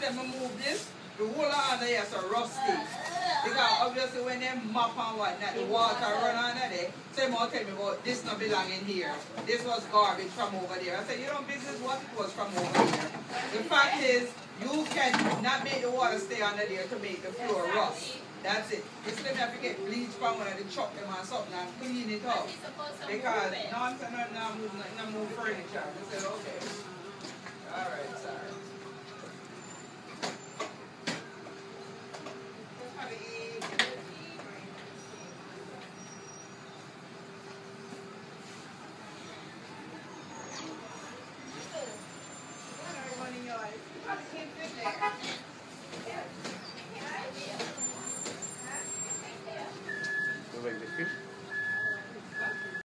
said I move this, the whole under here is so rusty. Because obviously when they mop and whatnot, the water run under there. So you tell me about this not belong in here. This was garbage from over there. I said, you don't business what it was from over here. The fact is, you can not make the water stay under there to make the floor rust. That's it. You still have to get bleach from one of the chop them or something and clean it up. Because no, I'm saying no move furniture. I said, okay.